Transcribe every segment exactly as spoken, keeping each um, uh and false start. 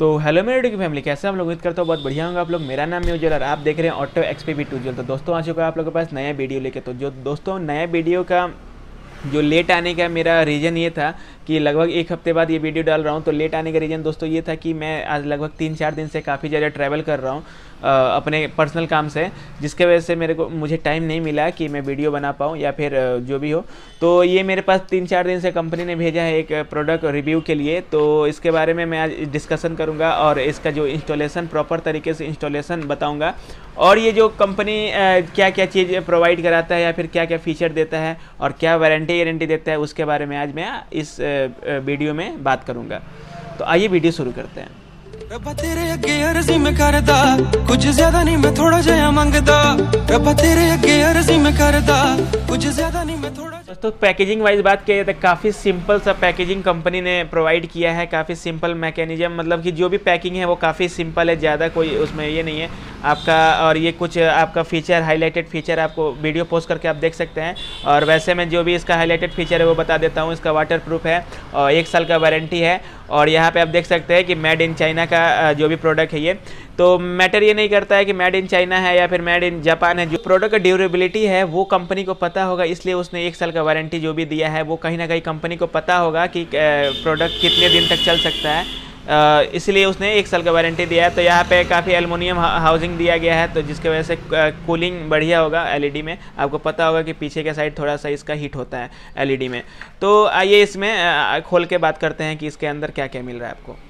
तो हेलो मेरे यूट्यूब की फैमिली, कैसे हम लोग उम्मीद करते हो बहुत बढ़िया होंगे आप लोग। मेरा नाम है उज्जवल और आप देख रहे हैं ऑटो एक्सपी टू उज्जवल। तो दोस्तों आ चुका है आप लोगों के पास नया वीडियो लेके। तो जो दोस्तों नया वीडियो का जो लेट आने का मेरा रीज़न ये था कि लगभग एक हफ्ते बाद ये वीडियो डाल रहा हूँ। तो लेट आने का रीज़न दोस्तों ये था कि मैं आज लगभग तीन चार दिन से काफ़ी ज़्यादा ट्रैवल कर रहा हूँ अपने पर्सनल काम से, जिसके वजह से मेरे को मुझे टाइम नहीं मिला कि मैं वीडियो बना पाऊँ या फिर जो भी हो। तो ये मेरे पास तीन चार दिन से कंपनी ने भेजा है एक प्रोडक्ट रिव्यू के लिए, तो इसके बारे में मैं आज डिस्कशन करूँगा और इसका जो इंस्टॉलेशन प्रॉपर तरीके से इंस्टॉलेशन बताऊँगा। और ये जो कंपनी क्या क्या चीज़ प्रोवाइड कराता है या फिर क्या क्या फीचर देता है और क्या वारंटी गारंटी देता है उसके बारे में आज मैं इस वीडियो में बात करूँगा। तो आइए वीडियो शुरू करते हैं। रब्बा तेरे अगे अर्जी मैं करदा, कुछ ज्यादा नहीं मैं थोड़ा जया मंगदा। रब्बा तेरे अगे अर्जी मैं करदा, कुछ ज्यादा नहीं मैं थोड़ा। दोस्तों पैकेजिंग वाइज बात किया जाए तो काफ़ी सिंपल सा पैकेजिंग कंपनी ने प्रोवाइड किया है। काफ़ी सिंपल मैकेनिज्म, मतलब कि जो भी पैकिंग है वो काफ़ी सिंपल है, ज़्यादा कोई उसमें ये नहीं है आपका। और ये कुछ आपका फीचर हाईलाइटेड फीचर आपको वीडियो पोस्ट करके आप देख सकते हैं। और वैसे मैं जो भी इसका हाईलाइटेड फीचर है वो बता देता हूँ। इसका वाटर प्रूफ है और एक साल का वारंटी है। और यहाँ पे आप देख सकते हैं कि मेड इन चाइना का जो भी प्रोडक्ट है ये, तो मैटर ये नहीं करता है कि मेड इन चाइना है या फिर मेड इन जापान है। जो प्रोडक्ट का ड्यूरेबिलिटी है वो कंपनी को पता होगा, इसलिए उसने एक साल का वारंटी जो भी दिया है वो कहीं ना कहीं कंपनी को पता होगा कि प्रोडक्ट कितने दिन तक चल सकता है, इसलिए उसने एक साल का वारंटी दिया है। तो यहाँ पे काफ़ी एल्युमिनियम हाउसिंग दिया गया है, तो जिसके वजह से कूलिंग बढ़िया होगा एलईडी में। आपको पता होगा कि पीछे के साइड थोड़ा सा इसका हीट होता है एलईडी में। तो आइए इसमें खोल के बात करते हैं कि इसके अंदर क्या क्या मिल रहा है आपको।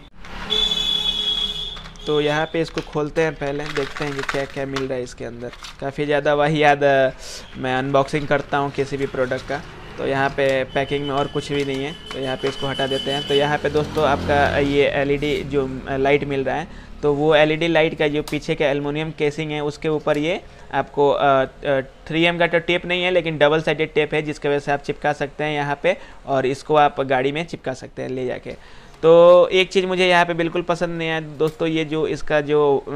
तो यहाँ पे इसको खोलते हैं, पहले देखते हैं कि क्या क्या मिल रहा है इसके अंदर। काफ़ी ज़्यादा वही याद मैं अनबॉक्सिंग करता हूँ किसी भी प्रोडक्ट का। तो यहाँ पे पैकिंग में और कुछ भी नहीं है, तो यहाँ पे इसको हटा देते हैं। तो यहाँ पे दोस्तों आपका ये एलईडी जो लाइट मिल रहा है, तो वो एलईडी लाइट का जो पीछे का एल्युमिनियम केसिंग है उसके ऊपर ये आपको थ्री एम का तो टेप नहीं है लेकिन डबल साइडेड टेप है, जिसकी वजह से आप चिपका सकते हैं यहाँ पे और इसको आप गाड़ी में चिपका सकते हैं ले जाके। तो एक चीज़ मुझे यहाँ पे बिल्कुल पसंद नहीं आया दोस्तों, ये जो इसका जो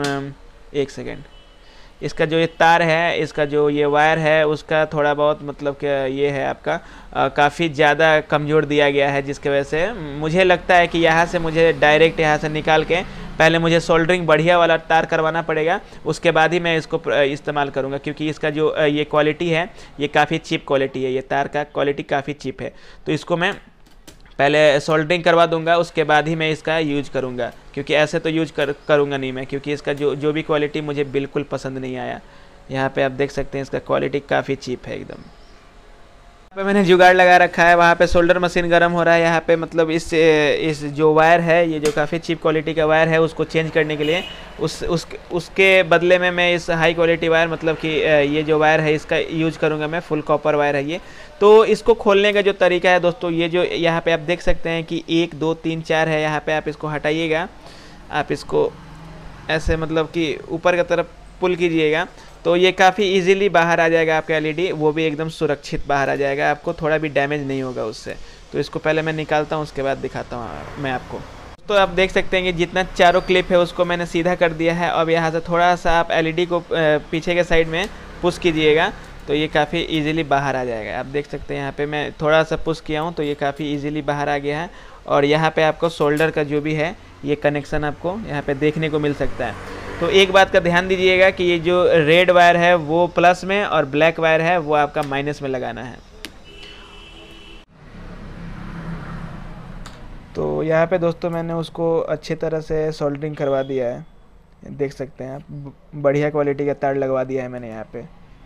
एक सेकेंड इसका जो ये तार है, इसका जो ये वायर है उसका थोड़ा बहुत मतलब कि ये है आपका काफ़ी ज़्यादा कमज़ोर दिया गया है, जिसकी वजह से मुझे लगता है कि यहाँ से मुझे डायरेक्ट यहाँ से निकाल के पहले मुझे सोल्डरिंग बढ़िया वाला तार करवाना पड़ेगा, उसके बाद ही मैं इसको इस्तेमाल करूँगा। क्योंकि इसका जो ये क्वालिटी है ये काफ़ी चीप क्वालिटी है, ये तार का क्वालिटी काफ़ी चीप है। तो इसको मैं पहले सोल्डरिंग करवा दूंगा, उसके बाद ही मैं इसका यूज करूंगा, क्योंकि ऐसे तो यूज कर करूंगा नहीं मैं, क्योंकि इसका जो जो भी क्वालिटी मुझे बिल्कुल पसंद नहीं आया। यहाँ पे आप देख सकते हैं इसका क्वालिटी काफ़ी चीप है एकदम। यहाँ पे मैंने जुगाड़ लगा रखा है, वहाँ पे सोल्डर मशीन गर्म हो रहा है। यहाँ पे मतलब इस इस जो वायर है, ये जो काफ़ी चीप क्वालिटी का वायर है, उसको चेंज करने के लिए उस, उस उसके बदले में मैं इस हाई क्वालिटी वायर, मतलब कि ये जो वायर है इसका यूज करूँगा मैं। फुल कॉपर वायर है ये। तो इसको खोलने का जो तरीका है दोस्तों, ये जो यहाँ पे आप देख सकते हैं कि एक दो तीन चार है, यहाँ पे आप इसको हटाइएगा, आप इसको ऐसे मतलब कि ऊपर की तरफ पुल कीजिएगा तो ये काफ़ी इजीली बाहर आ जाएगा आपका एलईडी, वो भी एकदम सुरक्षित बाहर आ जाएगा, आपको थोड़ा भी डैमेज नहीं होगा उससे। तो इसको पहले मैं निकालता हूँ, उसके बाद दिखाता हूँ मैं आपको। तो आप देख सकते हैं कि जितना चारों क्लिप है उसको मैंने सीधा कर दिया है। अब यहाँ से थोड़ा सा आप एलईडी को पीछे के साइड में पुश कीजिएगा तो ये काफ़ी इजीली बाहर आ जाएगा। आप देख सकते हैं यहाँ पे मैं थोड़ा सा पुश किया हूँ तो ये काफ़ी इजीली बाहर आ गया है। और यहाँ पे आपको शोल्डर का जो भी है ये कनेक्शन आपको यहाँ पे देखने को मिल सकता है। तो एक बात का ध्यान दीजिएगा कि ये जो रेड वायर है वो प्लस में और ब्लैक वायर है वो आपका माइनस में लगाना है। तो यहाँ पे दोस्तों मैंने उसको अच्छी तरह से सोल्डरिंग करवा दिया है, देख सकते हैं आप, बढ़िया क्वालिटी का तार लगवा दिया है मैंने यहाँ पे।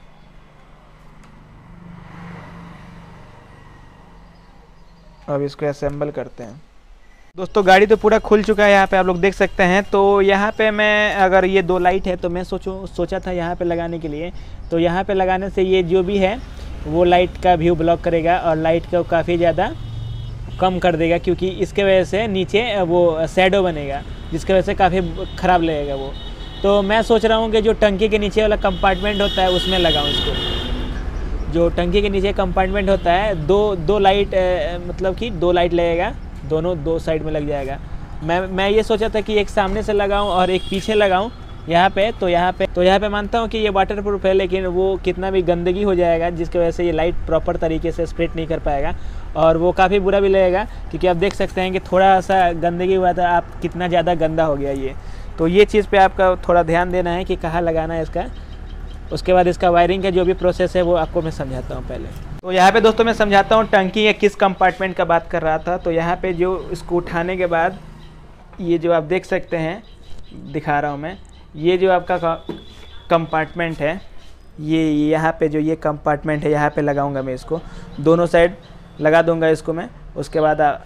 अब इसको असेंबल करते हैं। दोस्तों गाड़ी तो पूरा खुल चुका है, यहाँ पे आप लोग देख सकते हैं। तो यहाँ पे मैं अगर ये दो लाइट है तो मैं सोचो सोचा था यहाँ पे लगाने के लिए, तो यहाँ पे लगाने से ये जो भी है वो लाइट का व्यू ब्लॉक करेगा और लाइट को काफ़ी ज़्यादा कम कर देगा, क्योंकि इसके वजह से नीचे वो शैडो बनेगा, जिसकी वजह से काफ़ी ख़राब लगेगा वो। तो मैं सोच रहा हूँ कि जो टंकी के नीचे वाला कंपार्टमेंट होता है उसमें लगाऊँ इसको। जो टंकी के नीचे कंपार्टमेंट होता है, दो दो लाइट मतलब कि दो लाइट लगेगा, दोनों दो साइड में लग जाएगा। मैं मैं ये सोचा था कि एक सामने से लगाऊं और एक पीछे लगाऊं, यहाँ पे। तो यहाँ पे तो यहाँ पे मानता हूँ कि ये वाटर प्रूफ है, लेकिन वो कितना भी गंदगी हो जाएगा जिसकी वजह से ये लाइट प्रॉपर तरीके से स्प्लिट नहीं कर पाएगा और वो काफ़ी बुरा भी लगेगा, क्योंकि आप देख सकते हैं कि थोड़ा सा गंदगी हुआ था, आप कितना ज़्यादा गंदा हो गया ये। तो ये चीज़ पे आपका थोड़ा ध्यान देना है कि कहाँ लगाना है इसका। उसके बाद इसका वायरिंग का जो भी प्रोसेस है वो आपको मैं समझाता हूँ पहले। तो यहाँ पे दोस्तों मैं समझाता हूँ टंकी या किस कंपार्टमेंट का बात कर रहा था। तो यहाँ पे जो इसको उठाने के बाद ये जो आप देख सकते हैं, दिखा रहा हूँ मैं, ये जो आपका कंपार्टमेंट है, ये यहाँ पे जो ये कंपार्टमेंट है यहाँ पे लगाऊंगा मैं इसको, दोनों साइड लगा दूंगा इसको मैं। उसके बाद आ,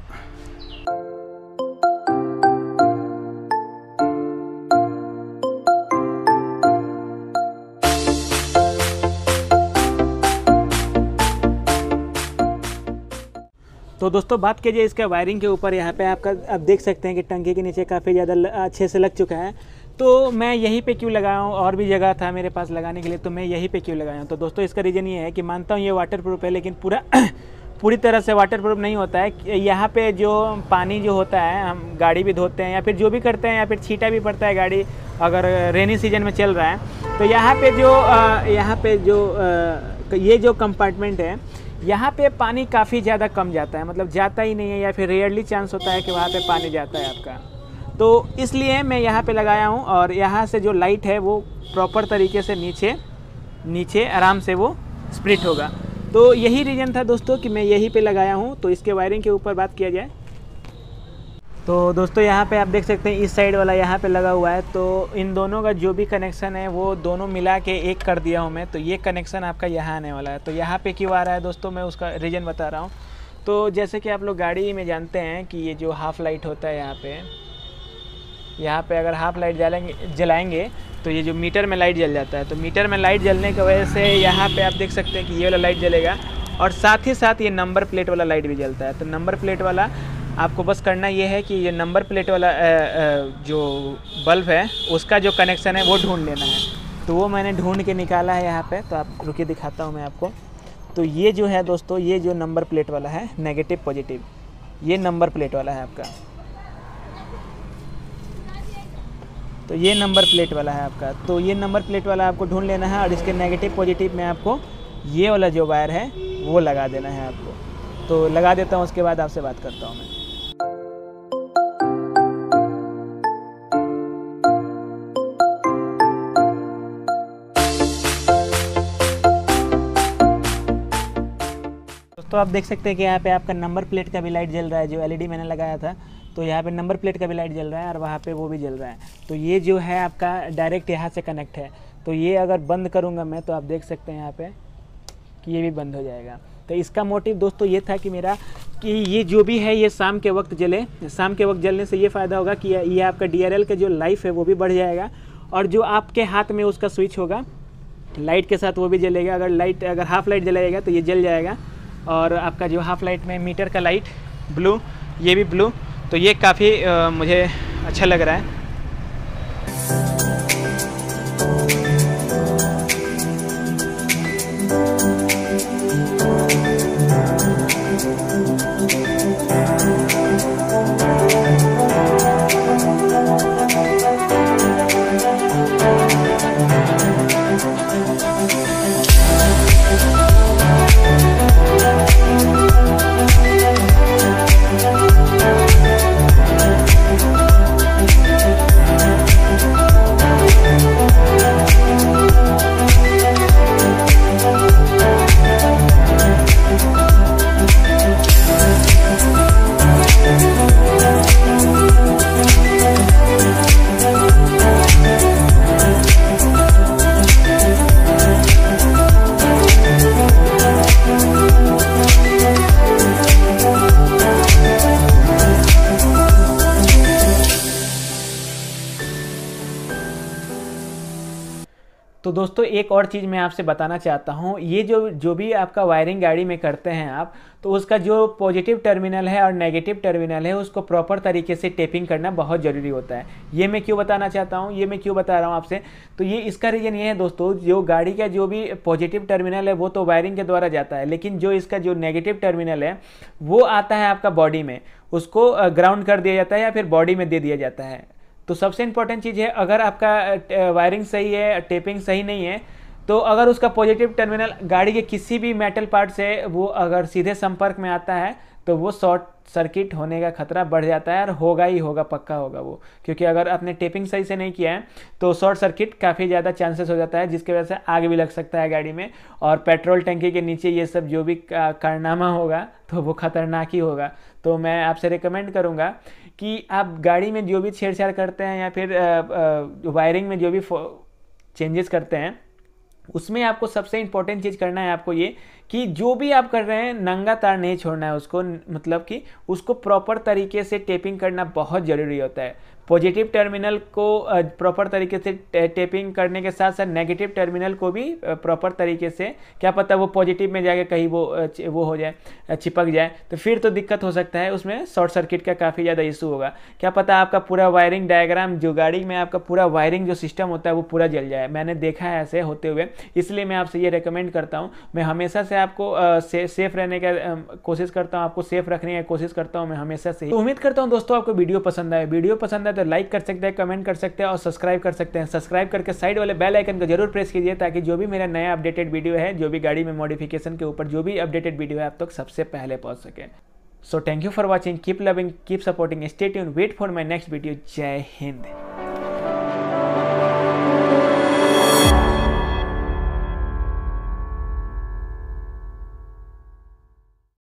तो दोस्तों बात कीजिए इसका वायरिंग के ऊपर। यहाँ पे आपका आप देख सकते हैं कि टंकी के नीचे काफ़ी ज़्यादा अच्छे से लग चुका है। तो मैं यहीं पे क्यों लगाया हूँ, और भी जगह था मेरे पास लगाने के लिए, तो मैं यहीं पे क्यों लगाया हूँ। तो दोस्तों इसका रीज़न ये है कि मानता हूँ ये वाटर प्रूफ है, लेकिन पूरा पूरी तरह से वाटर प्रूफ नहीं होता है। यहाँ पे जो पानी जो होता है, हम गाड़ी भी धोते हैं या फिर जो भी करते हैं, या फिर छींटा भी पड़ता है गाड़ी अगर रेनी सीजन में चल रहा है, तो यहाँ पे जो यहाँ पे जो ये जो कंपार्टमेंट है, यहाँ पे पानी काफ़ी ज़्यादा कम जाता है, मतलब जाता ही नहीं है, या फिर रेयरली चांस होता है कि वहाँ पे पानी जाता है आपका। तो इसलिए मैं यहाँ पे लगाया हूँ, और यहाँ से जो लाइट है वो प्रॉपर तरीके से नीचे नीचे आराम से वो स्प्लिट होगा। तो यही रीज़न था दोस्तों कि मैं यहीं पे लगाया हूँ। तो इसके वायरिंग के ऊपर बात किया जाए तो दोस्तों यहाँ पे आप देख सकते हैं इस साइड वाला यहाँ पे लगा हुआ है। तो इन दोनों का जो भी कनेक्शन है वो दोनों मिला के एक कर दिया हूँ मैं। तो ये कनेक्शन आपका यहाँ आने वाला है। तो यहाँ पे क्यों आ रहा है दोस्तों, मैं उसका रीज़न बता रहा हूँ। तो जैसे कि आप लोग गाड़ी में जानते हैं कि ये जो हाफ लाइट होता है यहाँ पे, यहाँ पे अगर हाफ लाइट जलाएंगे जलाएंगे तो ये जो मीटर में लाइट जल जाता है। तो मीटर में लाइट जलने की वजह से यहाँ पे आप देख सकते हैं कि ये वाला लाइट जलेगा, और साथ ही साथ ये नंबर प्लेट वाला लाइट भी जलता है। तो नंबर प्लेट वाला आपको बस करना ये है कि ये नंबर प्लेट वाला जो बल्ब है उसका जो कनेक्शन है वो ढूंढ लेना है। तो वो मैंने ढूंढ के निकाला है यहाँ पे। तो आप रुकिए दिखाता हूँ मैं आपको। तो ये जो है दोस्तों, ये जो नंबर प्लेट वाला है, नेगेटिव पॉजिटिव, ये नंबर प्लेट वाला है आपका। तो ये नंबर प्लेट वाला है आपका। तो ये नंबर प्लेट वाला आपको ढूंढ लेना है, और इसके नेगेटिव पॉजिटिव में आपको ये वाला जो वायर है वो लगा देना है आपको। तो लगा देता हूँ, उसके बाद आपसे बात करता हूँ मैं। तो आप देख सकते हैं कि यहाँ पे आपका नंबर प्लेट का भी लाइट जल रहा है, जो एलईडी मैंने लगाया था। तो यहाँ पे नंबर प्लेट का भी लाइट जल रहा है, और वहाँ पे वो भी जल रहा है। तो ये जो है आपका डायरेक्ट यहाँ से कनेक्ट है। तो ये अगर बंद करूँगा मैं, तो आप देख सकते हैं यहाँ पे कि ये भी बंद हो जाएगा। तो इसका मोटिव दोस्तों ये था कि मेरा कि ये जो भी है ये शाम के वक्त जले। शाम के वक्त जलने से ये फ़ायदा होगा कि ये आपका डी आर एल का जो लाइफ है वो भी बढ़ जाएगा, और जो आपके हाथ में उसका स्विच होगा लाइट के साथ वो भी जलेगा। अगर लाइट अगर हाफ लाइट जलाएगा तो ये जल जाएगा, और आपका जो हाफ लाइट में मीटर का लाइट ब्लू, ये भी ब्लू। तो ये काफ़ी मुझे अच्छा लग रहा है। तो दोस्तों एक और चीज़ मैं आपसे बताना चाहता हूँ। ये जो जो भी आपका वायरिंग गाड़ी में करते हैं आप, तो उसका जो पॉजिटिव टर्मिनल है और नेगेटिव टर्मिनल है उसको प्रॉपर तरीके से टेपिंग करना बहुत ज़रूरी होता है। ये मैं क्यों बताना चाहता हूँ, ये मैं क्यों बता रहा हूँ आपसे। तो ये इसका रीज़न ये है दोस्तों, जो गाड़ी का जो भी पॉजिटिव टर्मिनल है वो तो वायरिंग के द्वारा जाता है, लेकिन जो इसका जो नेगेटिव टर्मिनल है वो आता है आपका बॉडी में, उसको ग्राउंड कर दिया जाता है या फिर बॉडी में दे दिया जाता है। तो सबसे इंपॉर्टेंट चीज़ है, अगर आपका वायरिंग सही है, टेपिंग सही नहीं है, तो अगर उसका पॉजिटिव टर्मिनल गाड़ी के किसी भी मेटल पार्ट से वो अगर सीधे संपर्क में आता है तो वो शॉर्ट सर्किट होने का खतरा बढ़ जाता है, और होगा ही होगा, पक्का होगा वो, क्योंकि अगर आपने टेपिंग सही से नहीं किया है तो शॉर्ट सर्किट काफ़ी ज़्यादा चांसेस हो जाता है, जिसकी वजह से आग भी लग सकता है गाड़ी में, और पेट्रोल टंकी के नीचे ये सब जो भी कारनामा होगा तो वो खतरनाक ही होगा। तो मैं आपसे रिकमेंड करूँगा कि आप गाड़ी में जो भी छेड़छाड़ करते हैं या फिर वायरिंग में जो भी चेंजेस करते हैं, उसमें आपको सबसे इंपॉर्टेंट चीज़ करना है आपको ये कि जो भी आप कर रहे हैं नंगा तार नहीं छोड़ना है उसको, मतलब कि उसको प्रॉपर तरीके से टेपिंग करना बहुत ज़रूरी होता है। पॉजिटिव टर्मिनल को प्रॉपर तरीके से टेपिंग करने के साथ साथ नेगेटिव टर्मिनल को भी प्रॉपर तरीके से, क्या पता वो पॉजिटिव में जाके कहीं वो वो हो जाए, चिपक जाए, तो फिर तो दिक्कत हो सकता है, उसमें शॉर्ट सर्किट का काफ़ी ज़्यादा इशू होगा। क्या पता आपका पूरा वायरिंग डायग्राम, जो गाड़ी में आपका पूरा वायरिंग जो सिस्टम होता है वो पूरा जल जाए। मैंने देखा है ऐसे होते हुए, इसलिए मैं आपसे ये रिकमेंड करता हूँ। मैं हमेशा से आपको से, सेफ रहने का कोशिश करता हूँ, आपको सेफ रखने की कोशिश करता हूँ मैं हमेशा से। तो उम्मीद करता हूँ दोस्तों आपको वीडियो पसंद आए। वीडियो पसंद आए तो लाइक कर सकते हैं, कमेंट कर सकते हैं और सब्सक्राइब कर सकते हैं। सब्सक्राइब करके साइड वाले बेल आइकन को जरूर प्रेस कीजिए, ताकि जो भी मेरा नया अपडेटेड वीडियो है, जो भी गाड़ी में मॉडिफिकेशन के ऊपर जो भी अपडेटेड वीडियो है, आप तक सबसे पहले पहुंच सके। So thank you for watching, keep loving, keep supporting, stay tuned, wait for my next video. जय हिंद।